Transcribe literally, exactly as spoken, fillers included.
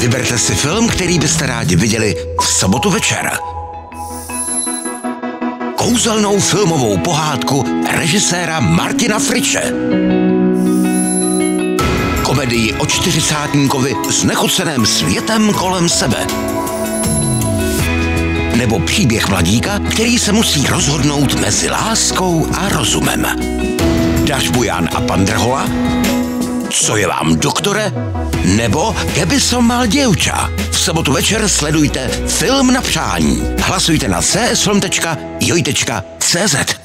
Vyberte si film, který byste rádi viděli v sobotu večer. Kouzelnou filmovou pohádku režiséra Martina Friče. Komedii o čtyřicátníkovi s nechuceným světem kolem sebe. Nebo příběh mladíka, který se musí rozhodnout mezi láskou a rozumem. Dáš Bujan a pan Drhola? Co je vám, doktore? Nebo Keby som mal děvča? V sobotu večer sledujte Film na přání. Hlasujte na csfilm tečka joj tečka cz.